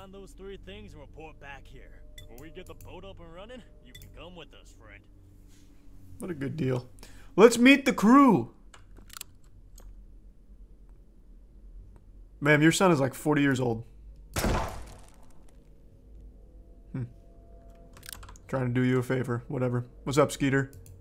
Find those 3 things and report back here. When we get the boat up and running, you can come with us, friend. What a good deal. Let's meet the crew. Ma'am, your son is like 40 years old. Trying to do you a favor. Whatever. What's up, Skeeter?